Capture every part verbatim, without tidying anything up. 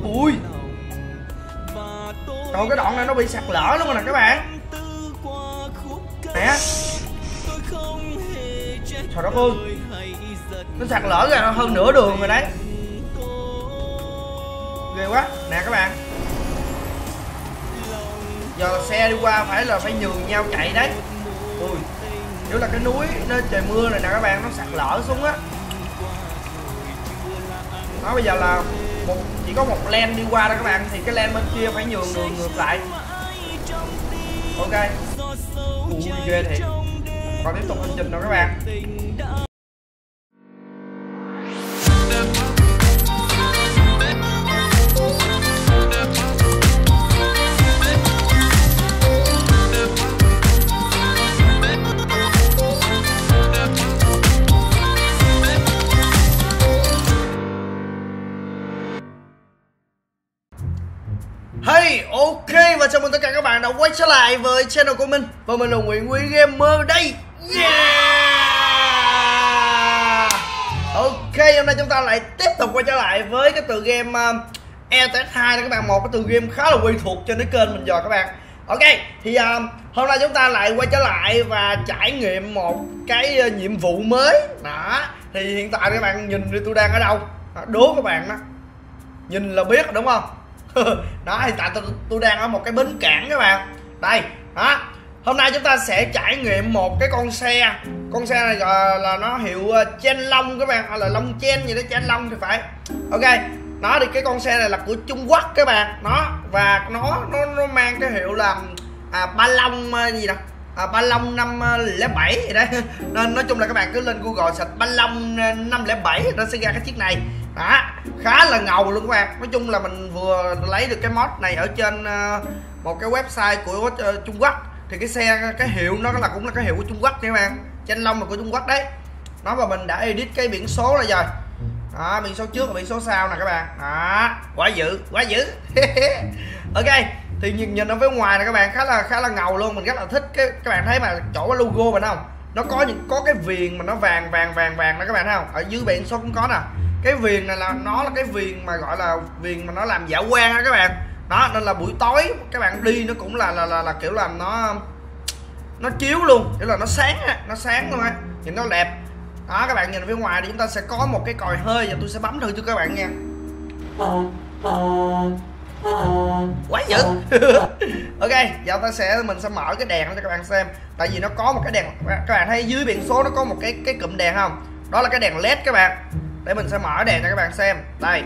Ui. Trời, cái đoạn này nó bị sạt lở luôn rồi nè các bạn. Nè. Trời đất ơi. Nó sạt lở ra hơn nửa đường rồi đấy. Ghê quá. Nè các bạn. Giờ xe đi qua phải là phải nhường nhau chạy đấy. Ui. Nếu là cái núi nó trời mưa này nè các bạn, nó sạt lở xuống á. Nó bây giờ là một chỉ có một lane đi qua đó các bạn, thì cái lane bên kia phải nhường đường ngược lại. Ok. Ui ghê thiệt. Còn tiếp tục hành trình rồi các bạn. Hey, ok, và chào mừng tất cả các bạn đã quay trở lại với channel của mình. Và mình là Nguyễn Quý Gamer đây. Yeah. Ok, hôm nay chúng ta lại tiếp tục quay trở lại với cái tựa game uh, e tê ét hai đó các bạn. Một cái tựa game khá là quen thuộc trên cái kênh mình rồi các bạn. Ok, thì uh, hôm nay chúng ta lại quay trở lại và trải nghiệm một cái uh, nhiệm vụ mới. Đó, thì hiện tại các bạn nhìn đi tôi đang ở đâu? Đố các bạn đó. Nhìn là biết đúng không? Đó, hiện tại tôi, tôi đang ở một cái bến cảng các bạn. Đây, đó. Hôm nay chúng ta sẽ trải nghiệm một cái con xe. Con xe này là, là nó hiệu Chen Long các bạn, hay là Long Chen gì đó, Chen Long thì phải. Ok, nó thì cái con xe này là của Trung Quốc các bạn. Nó và nó nó nó mang cái hiệu là à, Ba Long gì đó. À, Ba Long năm lẻ bảy gì đấy. Nên nói chung là các bạn cứ lên Google search Ba Long năm lẻ bảy nó sẽ ra cái chiếc này. Đó, khá là ngầu luôn các bạn. Nói chung là mình vừa lấy được cái mod này ở trên uh, một cái website của uh, Trung Quốc. Thì cái xe, cái hiệu nó là cũng là cái hiệu của Trung Quốc nha các bạn. Chen Long là của Trung Quốc đấy. Nó và mình đã edit cái biển số rồi rồi. Đó, biển số trước và biển số sau nè các bạn. Đó, quá dữ, quá dữ. Ok, thì nhìn, nhìn ở phía ngoài này các bạn khá là khá là ngầu luôn. Mình rất là thích cái các bạn thấy mà chỗ cái logo mình không? Nó có những có cái viền mà nó vàng vàng vàng vàng đó các bạn thấy không? Ở dưới biển số cũng có nè. Cái viền này là nó là cái viền mà gọi là viền mà nó làm dạ quang á các bạn. Đó, nên là buổi tối các bạn đi nó cũng là là là, là kiểu làm nó nó chiếu luôn, kiểu là nó sáng á, nó sáng luôn á, nhìn nó đẹp. Đó, các bạn nhìn phía ngoài thì chúng ta sẽ có một cái còi hơi và tôi sẽ bấm thử cho các bạn nha. Quá dữ. Ok, giờ ta sẽ mình sẽ mở cái đèn cho các bạn xem. Tại vì nó có một cái đèn, các bạn thấy dưới biển số nó có một cái cái cụm đèn không? Đó là cái đèn led các bạn. Để mình sẽ mở đèn cho các bạn xem. Đây.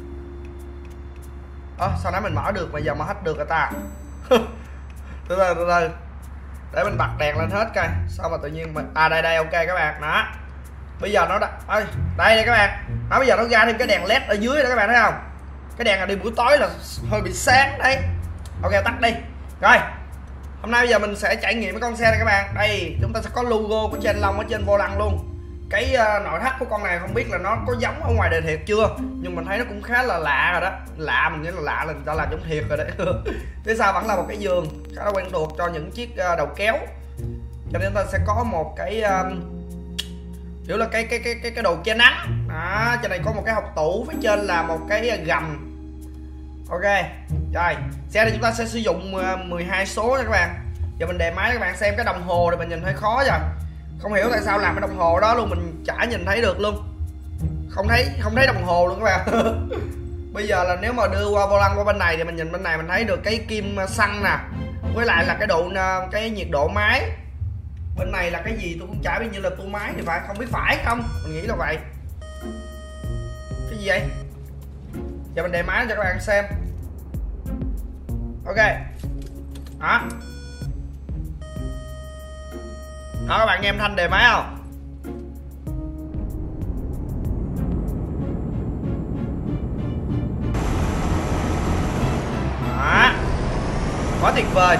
Ơ, à, sao nãy mình mở được mà giờ mà hết được rồi ta. Từ từ từ từ. Để mình bật đèn lên hết coi. Sao mà tự nhiên mình à đây đây ok các bạn. Đó. Bây giờ nó đã ơi, đây đây các bạn. Đó, bây giờ nó ra thêm cái đèn led ở dưới đó các bạn thấy không? Cái đèn này đi buổi tối là hơi bị sáng đấy. Ok, tắt đi. Rồi. Hôm nay bây giờ mình sẽ trải nghiệm cái con xe này các bạn. Đây, chúng ta sẽ có logo của Chen Long ở trên vô lăng luôn. Cái uh, nội thất của con này không biết là nó có giống ở ngoài đời thiệt chưa, nhưng mình thấy nó cũng khá là lạ rồi đó. Lạ, mình nghĩ là lạ là người ta làm giống thiệt rồi đấy. Phía sau vẫn là một cái giường khá là quen thuộc cho những chiếc uh, đầu kéo. Cho nên ta sẽ có một cái uh, kiểu là cái cái cái cái cái đồ che nắng. Đó, trên này có một cái hộc tủ, phía trên là một cái gầm. Ok, rồi xe này chúng ta sẽ sử dụng uh, mười hai số nha các bạn. Giờ mình đề máy cho các bạn xem. Cái đồng hồ thì mình nhìn hơi khó rồi, không hiểu tại sao làm cái đồng hồ đó luôn mình chả nhìn thấy được luôn, không thấy không thấy đồng hồ luôn các bạn. Bây giờ là nếu mà đưa qua vô lăng qua bên này thì mình nhìn bên này mình thấy được cái kim xăng nè, với lại là cái độ cái nhiệt độ máy. Bên này là cái gì tôi cũng chả biết, như là tua máy thì phải, không biết phải không, mình nghĩ là vậy. Cái gì vậy? Giờ mình đề máy cho các bạn xem. Ok, đó. Đó, các bạn nghe âm thanh đề máy không? Đó, quá tuyệt vời.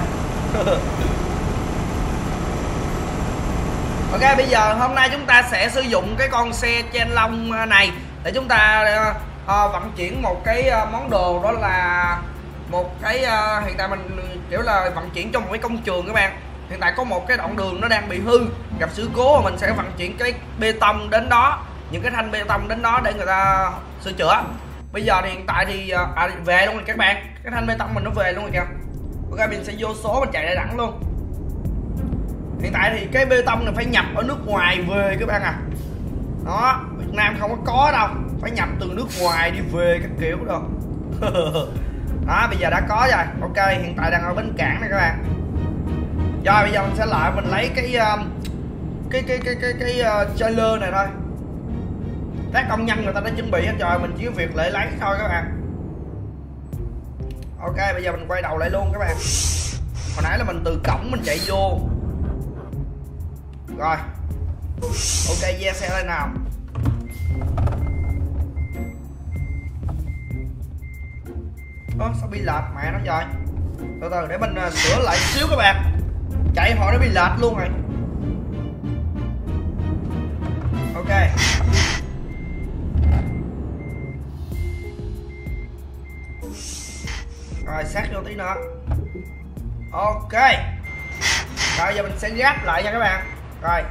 Ok, bây giờ hôm nay chúng ta sẽ sử dụng cái con xe Chen Long này để chúng ta uh, vận chuyển một cái uh, món đồ, đó là một cái uh, hiện tại mình kiểu là vận chuyển trong một cái công trường các bạn. Hiện tại có một cái đoạn đường nó đang bị hư, gặp sự cố, và mình sẽ vận chuyển cái bê tông đến đó, những cái thanh bê tông đến đó để người ta sửa chữa. Bây giờ thì hiện tại thì à, về luôn rồi các bạn, cái thanh bê tông mình nó về luôn rồi kìa. Ok, mình sẽ vô số mình chạy ra đẳng luôn. Hiện tại thì cái bê tông này phải nhập ở nước ngoài về các bạn à. Đó, Việt Nam không có có đâu, phải nhập từ nước ngoài đi về các kiểu rồi. Đó, bây giờ đã có rồi. Ok, hiện tại đang ở bến cảng này các bạn. Rồi bây giờ mình sẽ lại mình lấy cái um, cái cái cái cái cái uh, trailer này thôi. Các công nhân người ta đã chuẩn bị hết rồi, mình chỉ có việc lại lấy thôi các bạn. Ok, bây giờ mình quay đầu lại luôn các bạn. Hồi nãy là mình từ cổng mình chạy vô. Rồi. Ok, ve xe lên nào. Ơ, sao bị lệch mẹ nó rồi. Từ từ để mình uh, sửa lại xíu các bạn. Chạy họ nó bị lệch luôn rồi. Ok. Rồi sát vô tí nữa. Ok. Rồi giờ mình sẽ gáp lại nha các bạn. Rồi.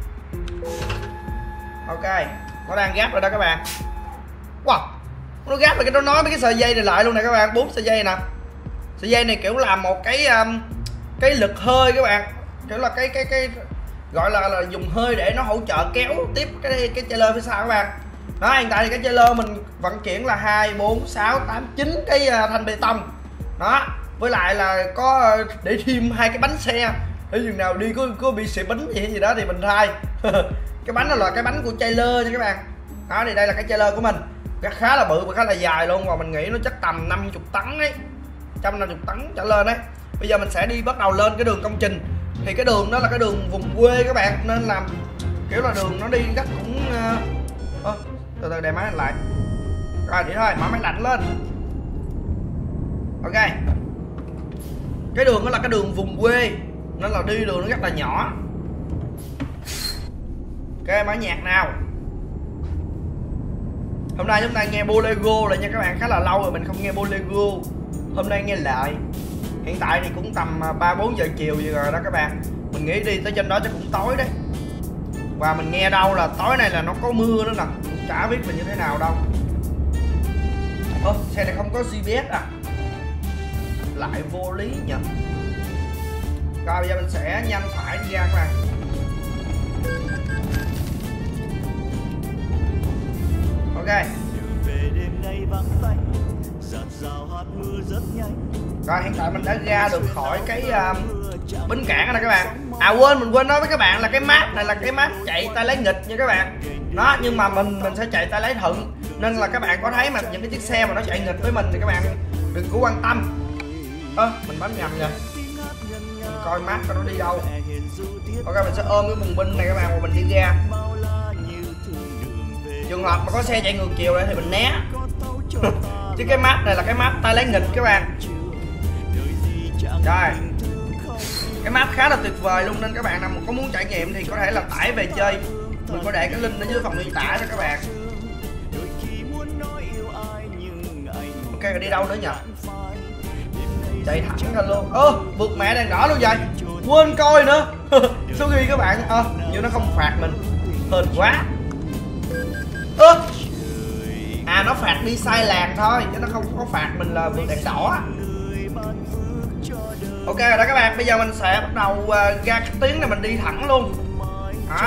Ok, nó đang gáp rồi đó các bạn. Wow, nó gáp rồi, cái nó nói mấy cái sợi dây này lại luôn nè các bạn. Bốn sợi dây nè. Sợi dây này kiểu làm một cái um, cái lực hơi các bạn, kiểu là cái cái cái gọi là, là dùng hơi để nó hỗ trợ kéo tiếp cái cái trailer phía sau các bạn. Đó, hiện tại thì cái trailer mình vận chuyển là hai, bốn, sáu, tám, chín cái uh, thanh bê tông. Đó, với lại là có uh, để thêm hai cái bánh xe. Để chừng nào đi có, có bị xị bánh gì hay gì đó thì mình thay. Cái bánh đó là cái bánh của trailer nha các bạn. Đó thì đây là cái trailer của mình, cái khá là bự và khá là dài luôn, và mình nghĩ nó chắc tầm năm mươi tấn ấy, một trăm năm mươi tấn trở lên đấy. Bây giờ mình sẽ đi bắt đầu lên cái đường công trình. Thì cái đường đó là cái đường vùng quê các bạn, nên làm kiểu là đường nó đi rất cũng uh... Ơ, từ từ để máy lạnh lại. Rồi vậy thôi, mở máy lạnh lên. Ok, cái đường đó là cái đường vùng quê nên là đi đường nó rất là nhỏ. Ok, mở nhạc nào. Hôm nay chúng ta nghe bolero rồi nha các bạn, khá là lâu rồi mình không nghe bolero. Hôm nay nghe lại. Hiện tại thì cũng tầm ba bốn giờ chiều gì rồi đó các bạn. Mình nghĩ đi tới trên đó chắc cũng tối đấy. Và mình nghe đâu là tối nay là nó có mưa nữa nè, cũng chả biết là như thế nào đâu. Ơ, xe này không có giê bê ét à? Lại vô lý nhỉ. Rồi bây giờ mình sẽ nhanh phải đi ra các bạn. Ok. Rồi hiện tại mình đã ra được khỏi cái uh, bến cảng rồi nè các bạn. À quên, mình quên nói với các bạn là cái map này là cái map chạy tay lái nghịch nha các bạn. Đó, nhưng mà mình mình sẽ chạy tay lái thuận, nên là các bạn có thấy mà những cái chiếc xe mà nó chạy nghịch với mình thì các bạn đừng có quan tâm. Ơ, à, mình bấm nhầm rồi. Coi map coi nó đi đâu. Ok, mình sẽ ôm cái bùng binh này các bạn, và mình đi ra. Trường hợp mà có xe chạy ngược chiều đây thì mình né. Chứ cái map này là cái map tay lái nghịch các bạn. Rồi, cái map khá là tuyệt vời luôn, nên các bạn nào có muốn trải nghiệm thì có thể là tải về chơi. Mình có để cái link ở dưới phần miêu tả cho các bạn. Ok, rồi đi đâu nữa nhỉ? Chạy thẳng ra luôn. Ơ, vượt mẹ đèn đỏ luôn vậy. Quên coi nữa. Số ghi các bạn. Ơ, à, như nó không phạt mình. Hên quá. Ơ, à nó phạt đi sai làn thôi, chứ nó không có phạt mình là vượt đèn đỏ. Ok rồi đó các bạn, bây giờ mình sẽ bắt đầu uh, ra cái tuyến này mình đi thẳng luôn. Đó.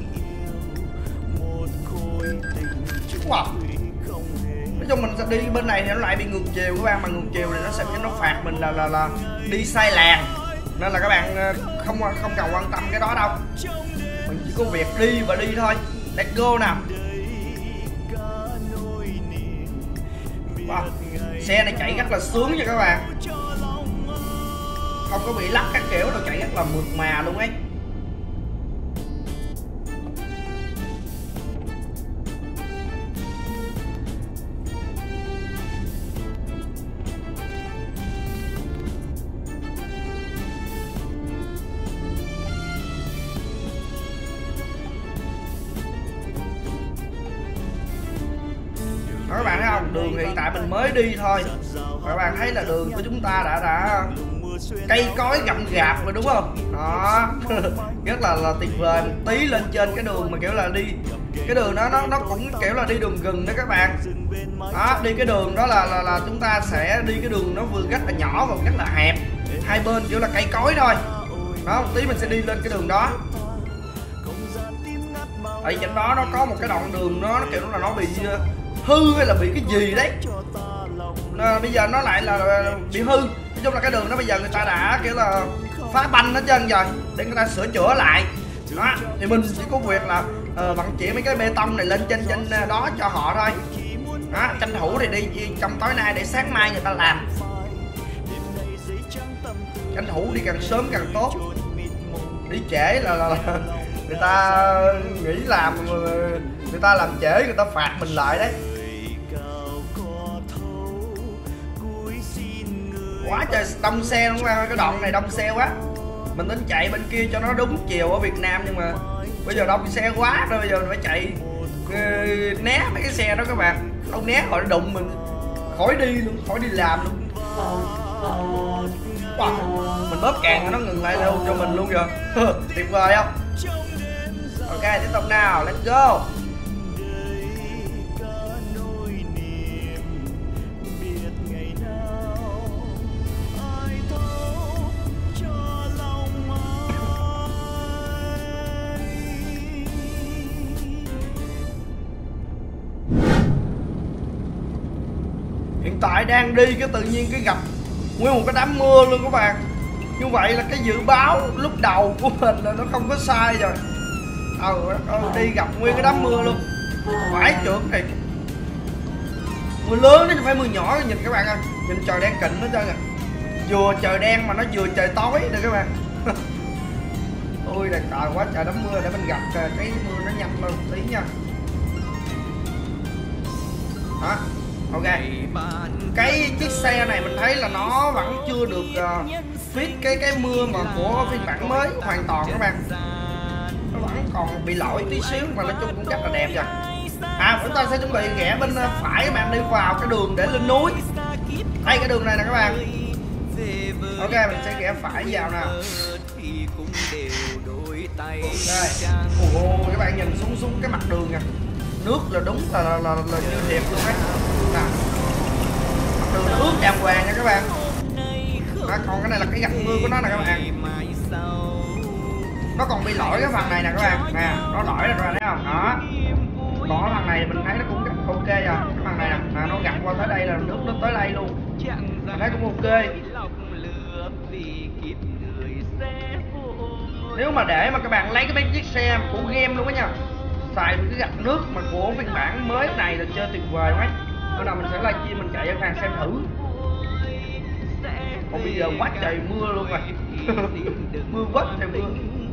Wow. Nói chung mình sẽ đi bên này thì nó lại bị ngược chiều các bạn, mà ngược chiều thì nó sẽ nó phạt mình là là là đi sai làn, nên là các bạn không không cần quan tâm cái đó đâu, mình chỉ có việc đi và đi thôi. Let's go nào. Wow. Xe này chạy rất là sướng nha các bạn, không có bị lắc các kiểu đâu, chạy rất là mượt mà luôn ấy. Các bạn thấy không, đường hiện tại mình mới đi thôi, các bạn thấy là đường của chúng ta đã đã cây cối gậm rạp rồi đúng không? Đó. Rất là, là tuyệt vời. Một tí lên trên cái đường mà kiểu là đi cái đường đó nó nó cũng kiểu là đi đường rừng đó các bạn. Đó, đi cái đường đó là là, là chúng ta sẽ đi cái đường nó vừa rất là nhỏ và rất là hẹp, hai bên kiểu là cây cối thôi. Đó, một tí mình sẽ đi lên cái đường đó. Tại trên đó nó có một cái đoạn đường nó, nó kiểu là nó bị hư hay là bị cái gì đấy. Nó, bây giờ nó lại là bị hư. Nói chung là cái đường đó bây giờ người ta đã kiểu là phá banh hết trơn rồi để người ta sửa chữa lại. Đó, thì mình chỉ có việc là uh, vận chuyển mấy cái bê tông này lên trên trên đó cho họ thôi. Đó, tranh thủ thì đi trong tối nay để sáng mai người ta làm. Tranh thủ đi càng sớm càng tốt. Đi trễ là, là, là người ta nghĩ làm, người ta làm trễ người ta phạt mình lại đấy. Quá trời đông xe đúng không? Cái đoạn này đông xe quá. Mình tính chạy bên kia cho nó đúng chiều ở Việt Nam nhưng mà bây giờ đông xe quá rồi, bây giờ mình phải chạy uh, né mấy cái xe đó các bạn. Không né họ đụng mình khỏi đi luôn, khỏi đi làm luôn. Wow. Mình bóp càng nó ngừng lại luôn cho mình luôn rồi. Tuyệt vời không? Ok, tiếp tục nào, let's go. Hiện tại đang đi cái tự nhiên cái gặp nguyên một cái đám mưa luôn các bạn. Như vậy là cái dự báo lúc đầu của mình là nó không có sai rồi. Ờ, ờ đi gặp nguyên cái đám mưa luôn. Phải trượt thiệt. Mưa lớn chứ phải mưa nhỏ, nhìn các bạn ơi. Nhìn trời đen kịnh hết trơn à. Vừa trời đen mà nó vừa trời tối nè các bạn. Ôi là trời quá trời đám mưa, để mình gặp cái mưa nó nhanh lên một tí nha. Đó. Ok, cái chiếc xe này mình thấy là nó vẫn chưa được uh, fit cái cái mưa mà của phiên bản mới hoàn toàn các bạn. Nó vẫn còn bị lỗi tí xíu mà nói chung cũng rất là đẹp rồi. À, chúng ta sẽ chuẩn bị rẽ bên phải các bạn, đi vào cái đường để lên núi. Đây cái đường này nè các bạn. Ok, mình sẽ rẽ phải vào nè. Đây. Ồ, các bạn nhìn xuống xuống cái mặt đường nè. Nước là đúng là là, là, là như đẹp luôn ấy. Nè. Mặt đường nó ướt đàng hoàng nha các bạn. À, còn cái này là cái gạch mưa của nó nè các bạn. Nó còn bị lỗi cái phần này nè các bạn. Nè, nó lỗi rồi thấy không? Đó. Còn cái phần này mình thấy nó cũng ok rồi. Cái phần này nè, à, nó gặt qua tới đây là nước nó tới đây luôn. Mình thấy cũng ok. Nếu mà để mà các bạn lấy cái mấy chiếc xe của game luôn á nha, xài cái gạch nước mà của phiên bản mới này là chơi tuyệt vời lắm ấy. Bữa nào mình sẽ livestream mình chạy cho các bạn xem thử. Còn bây giờ quá trời mưa luôn rồi. Mưa quá trời mưa.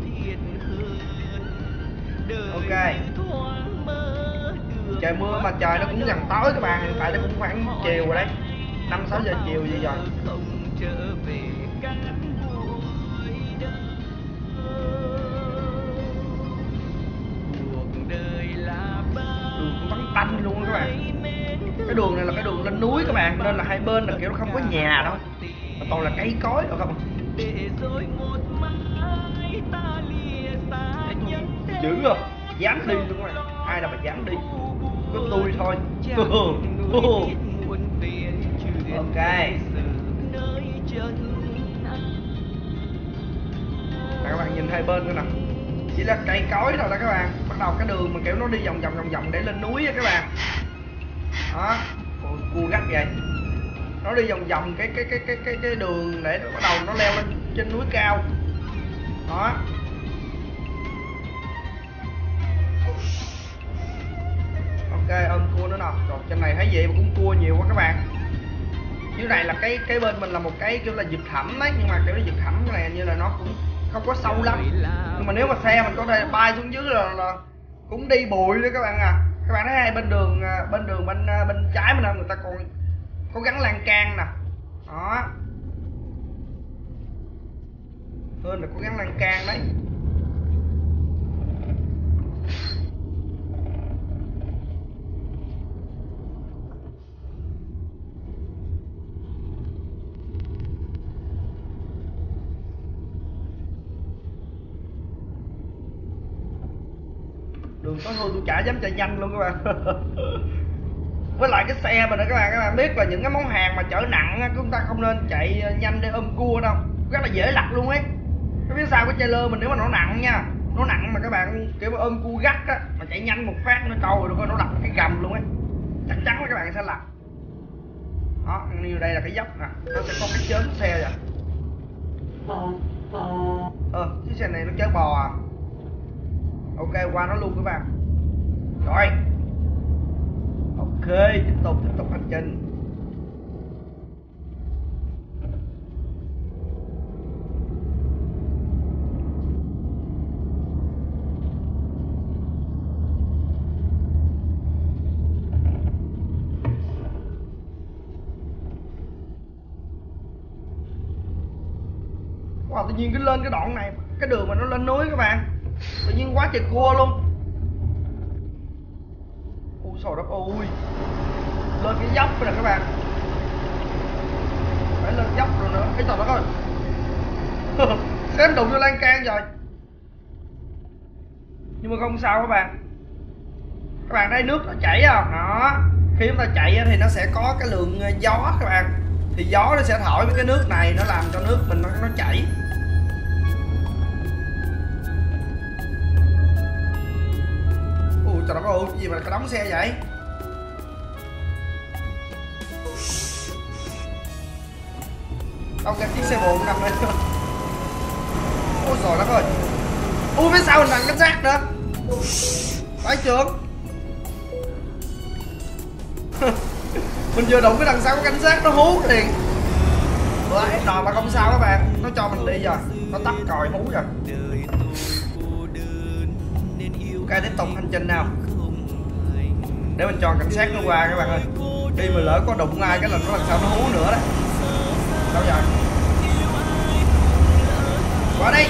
Ok. Trời mưa mà trời nó cũng gần tối các bạn, hiện tại nó cũng khoảng chiều rồi đấy. năm sáu giờ chiều gì rồi. Tanh luôn các bạn. Cái đường này là cái đường lên núi các bạn, nên là hai bên là kiểu không có nhà đâu, mà toàn là cây cối đâu không. Dữ rồi, dám đi luôn các bạn. Ai là mà dám đi, có tôi thôi. Ok. À, các bạn nhìn hai bên nữa nè, chỉ là cây cối thôi đó các bạn. Bắt đầu cái đường mà kiểu nó đi vòng vòng vòng vòng để lên núi á các bạn. Đó, cua gắt vậy. Nó đi vòng vòng cái cái cái cái cái cái đường để nó bắt đầu nó leo lên trên núi cao. Đó. Ok, ôm cua nữa nào. Rồi trên này thấy gì mà cũng cua nhiều quá các bạn. Dưới này là cái cái bên mình là một cái kiểu là vực thẳm đấy, nhưng mà kiểu vực thẳm cái này như là nó cũng không có sâu lắm. Nhưng mà nếu mà xe mình có thể bay xuống dưới là, là cũng đi bụi đấy các bạn à. Các bạn thấy hai bên đường bên đường bên bên trái mình người ta còn có gắn lan can nè. Đó. Hơn là có gắn lan can đấy. Đường tối thui tôi chả dám chạy nhanh luôn các bạn. Với lại cái xe mà đó các bạn các bạn biết là những cái món hàng mà chở nặng chúng ta không nên chạy nhanh để ôm cua đâu, rất là dễ lật luôn ấy. Cái phía sau cái trailer mình nếu mà nó nặng nha, nó nặng mà các bạn kiểu mà ôm cua gắt á, mà chạy nhanh một phát nó trâu rồi nó lật cái gầm luôn ấy, chắc chắn là các bạn sẽ lật. Đó, như đây là cái dốc nè, nó sẽ có cái chớn xe rồi. Ờ, chiếc xe này nó chở bò à. Ok, qua nó luôn các bạn. Rồi. Ok, tiếp tục tiếp tục hành trình. Wow, tự nhiên cái lên cái đoạn này, cái đường mà nó lên núi các bạn, tự nhiên quá trời cua luôn. Ui trời đất ơi, lên cái dốc rồi nè các bạn, phải lên dốc rồi nữa. Cái trời đất ơi, xém đụng vô lan can rồi, nhưng mà không sao các bạn. Các bạn thấy nước nó chảy không? Đó, khi chúng ta chạy thì nó sẽ có cái lượng gió các bạn, thì gió nó sẽ thổi với cái nước này, nó làm cho nước mình nó, nó chảy. Ui trời đất ơi, cái gì mà cái đóng xe vậy? Đâu cái chiếc xe bồn nằm đây. Ôi trời đất ơi. Ui phía sau mình thằng cảnh sát nữa. Phải chưa? Mình vừa đụng cái đằng sau có cảnh sát nó hú liền. Bữa em đòi mà không sao các bạn, nó cho mình đi rồi, nó tắt còi hú rồi. Ok, tiếp tục hành trình nào. Để mình cho cảnh sát nó qua các bạn ơi. Đi mà lỡ có đụng ai cái là nó lần sau nó hú nữa đấy. Đâu rồi? Qua đây.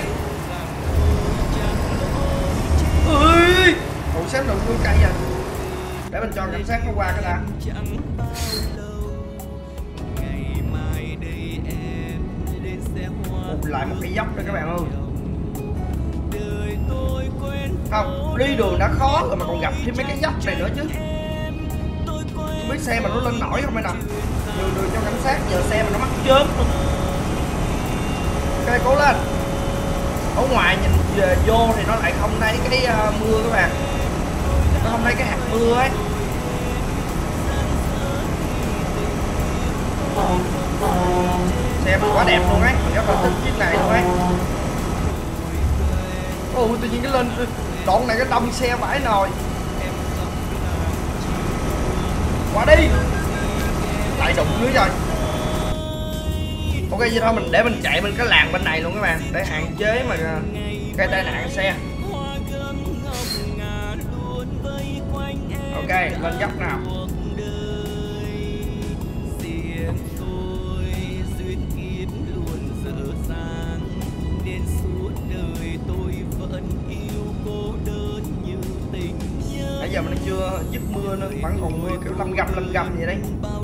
Ui, ủa xém đụng vô cây rồi. Để mình cho cảnh sát nó qua cái đã. Ủa, lại một cái dốc đó các bạn ơi. Không, đi đường đã khó rồi mà còn gặp thêm mấy cái dốc này nữa chứ. Không biết xe mà nó lên nổi không hay nào. Đường đường cho cảnh sát, giờ xe mà nó mắc chớp luôn. Ok, cố lên. Ở ngoài nhìn về vô thì nó lại không thấy cái uh, mưa các bạn. Nó không thấy cái hạt mưa ấy. Xe mình quá đẹp luôn ấy, mình rất là thích chiếc này luôn ấy. Ôi tự nhiên cái lên đoạn này cái đông xe vãi nồi. Qua đi. Lại đụng nữa rồi. Ok vậy thôi, mình để mình chạy bên cái làng bên này luôn các bạn, để hạn chế mà gây tai nạn xe. Ok, lên dốc nào. Bây giờ mình chưa dứt mưa nữa, vẫn còn mưa kiểu lâm gầm lâm gầm vậy đấy.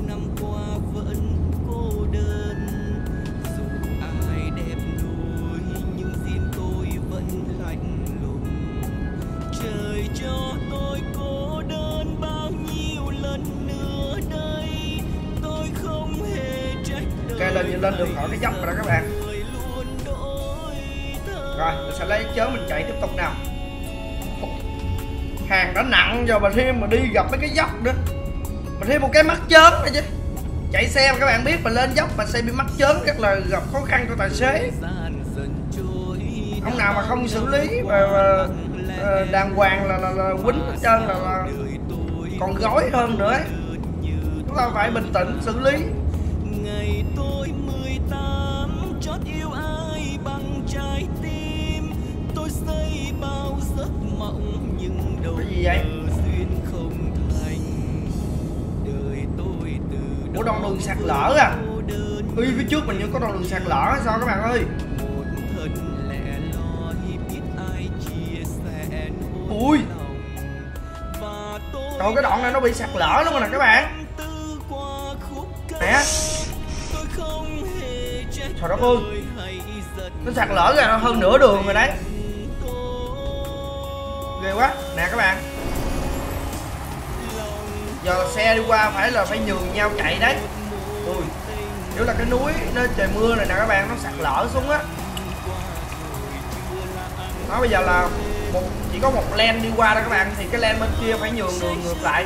Ok, lên lên được khỏi cái dốc rồi đó các bạn. Rồi, mình sẽ lấy chớ mình chạy tiếp tục nào. Hàng đã nặng rồi mà thêm mà đi gặp mấy cái dốc nữa, mà thêm một cái mắt chớn này chứ. Chạy xe mà các bạn biết mà lên dốc mà xe bị mắc chớn rất là gặp khó khăn cho tài xế. Ông nào mà không xử lý và, và, và đàng hoàng là, là, là quýnh hết trơn là, là còn gói hơn nữa ấy. Chúng ta phải bình tĩnh xử lý. Cái gì vậy? Ủa đoạn đường sạt lở à? Ui phía trước mình như có đoạn đường sạt lở sao các bạn ơi? Ui trời, cái đoạn này nó bị sạt lở luôn rồi nè các bạn. Nè. Trời đất ơi, nó sạt lở ra hơn nửa đường rồi đấy. Ghê quá. Nè các bạn, giờ xe đi qua phải là phải nhường nhau chạy đấy. Ui, kiểu là cái núi nó trời mưa này nè các bạn, nó sạt lở xuống á. Nó bây giờ là một chỉ có một lane đi qua đó các bạn, thì cái lane bên kia phải nhường đường ngược lại.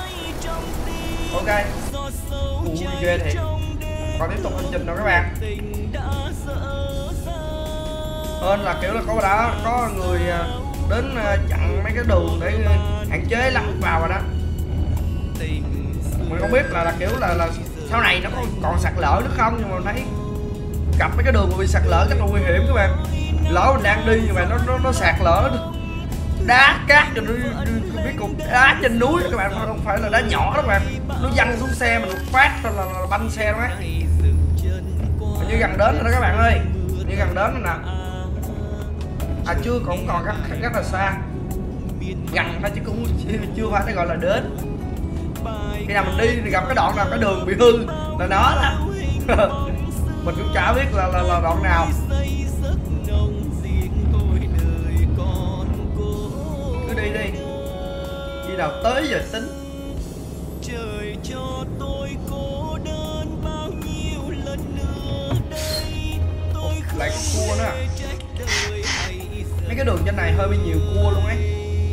Ok. Ui ghê thiệt. Còn tiếp tục hành trình rồi các bạn. Hơn là kiểu là có đã có người đến chặn mấy cái đường để hạn chế lăn vào rồi đó. Mình không biết là, là kiểu là là sau này nó có còn sạt lở nữa không, nhưng mà mình thấy gặp mấy cái đường mà bị sạt lở rất là nguy hiểm các bạn. Lỡ mình đang đi nhưng mà nó nó, nó sạt lở đá cát cho nó biết cục đá trên núi các bạn, không phải là đá nhỏ đó các bạn, nó văng xuống xe mình phát là, là, là banh xe đó ấy. Như gần đến rồi đó các bạn ơi, như gần đến rồi nè. À chưa, cũng còn rất, rất là xa, gần thôi chứ cũng chưa phải nó gọi là đến. Khi nào mình đi thì gặp cái đoạn nào cái đường bị hư là nó đó. Mình cũng chả biết là là, là đoạn nào. Cứ đi đi, khi nào tới giờ tính. Trời cho tôi cô đơn bao nhiêu lần nữa đây. Tôi lại có cua nữa. Mấy cái đường trên này hơi bị nhiều cua luôn ấy.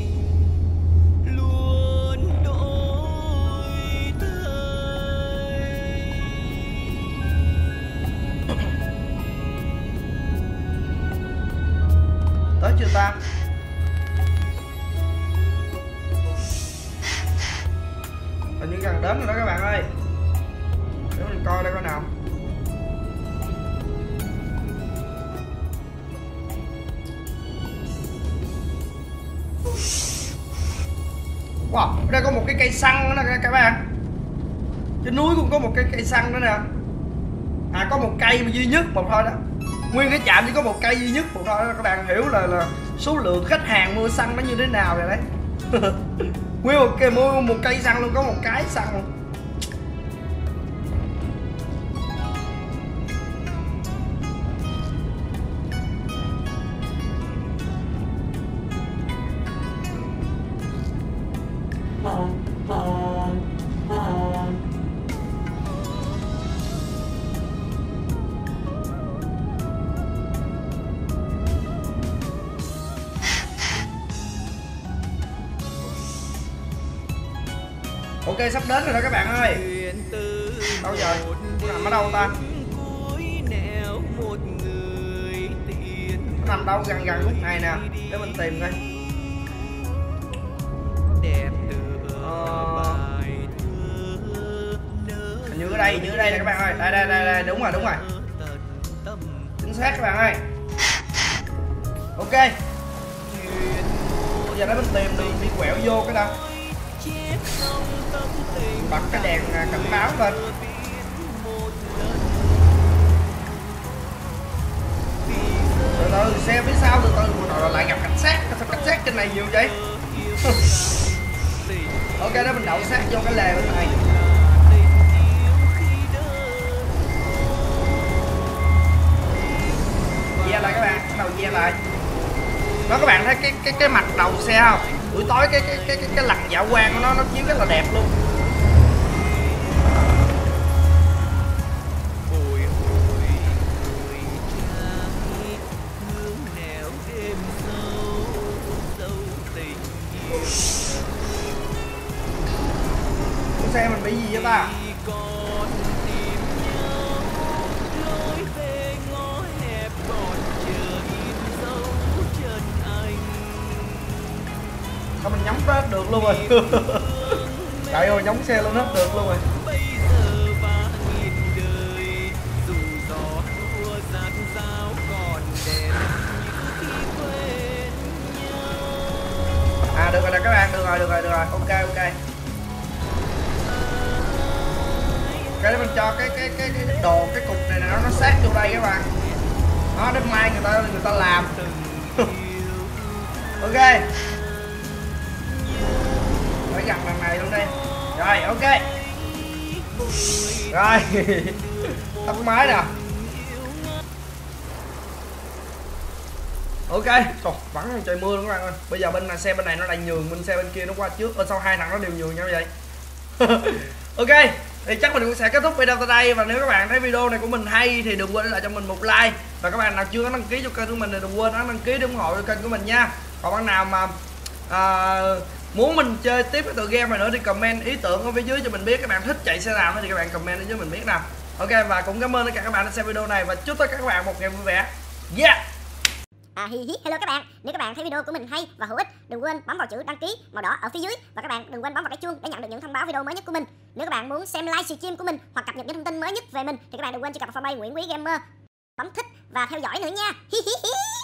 Tới chưa ta? Hình như gần đến rồi đó các bạn ơi. Để mình coi đây coi nào. Wow, ở đây có một cái cây xăng nữa nè các bạn. Trên núi cũng có một cái cây xăng nữa nè. À có một cây mà duy nhất một thôi đó. Nguyên cái trạm chỉ có một cây duy nhất một thôi đó. Các bạn hiểu là là số lượng khách hàng mua xăng nó như thế nào rồi đấy. Nguyên một cây mua một cây xăng luôn, có một cái xăng luôn. Ok sắp đến rồi đó các bạn ơi. Đâu rồi? Nằm ở đâu ta? Nó nằm đâu gần gần lúc này nè. Để mình tìm coi. Ờ... Như ở đây, như ở đây nè các bạn ơi. Đây đây đây, đây. Đúng rồi, đúng rồi. Chính xác các bạn ơi. Ok. Bây giờ để mình tìm đường đi quẹo vô cái đâu. Bật cái đèn cảnh báo lên. Từ từ xe phía sau từ từ rồi lại gặp cảnh sát. Sao cảnh sát trên này nhiều vậy? Ok đó, mình đậu sát vô cái lề bên này. Ve lại các bạn, bắt đầu ve lại. Đó các bạn thấy cái cái cái mặt đầu xe không? Buổi tối cái cái cái cái, cái lằn dạ quang của nó nó chiếu rất là đẹp luôn. Con xe mình bị gì vậy ta? Sao mình nhắm hết được luôn rồi. Trời ơi, nhắm xe lên hết được luôn rồi. À được rồi nè các bạn, được rồi, được rồi, được rồi. Ok ok. Cái để mình cho cái cái cái cái đồ cái cục này nó nó sát vô đây các bạn. Đó, đến mai người ta người ta làm. Ok. Phải gặp lần này luôn đi. Rồi ok. Rồi. Tắt máy nè. Ok. Trời, vẫn trời mưa luôn các bạn ơi. Bây giờ bên này xe bên này nó lại nhường bên xe bên kia nó qua trước. Bên sau hai thằng nó đều nhường nhau vậy. Ok, thì chắc mình cũng sẽ kết thúc video tại đây. Và nếu các bạn thấy video này của mình hay thì đừng quên để lại cho mình một like. Và các bạn nào chưa có đăng ký cho kênh của mình thì đừng quên đăng ký để ủng hộ cho kênh của mình nha. Còn bạn nào mà à, muốn mình chơi tiếp cái tựa game này nữa thì comment ý tưởng ở phía dưới cho mình biết. Các bạn thích chạy xe nào thì các bạn comment ở dưới mình biết nào. Ok, và cũng cảm ơn tất cả các bạn đã xem video này và chúc tất cả các bạn một ngày vui vẻ. Yeah. À, hi hi, hello các bạn. Nếu các bạn thấy video của mình hay và hữu ích, đừng quên bấm vào chữ đăng ký màu đỏ ở phía dưới và các bạn đừng quên bấm vào cái chuông để nhận được những thông báo video mới nhất của mình. Nếu các bạn muốn xem live stream của mình hoặc cập nhật những thông tin mới nhất về mình thì các bạn đừng quên truy cập vào fanpage Nguyễn Quý Gamer, bấm thích và theo dõi nữa nha. Hi hi hi.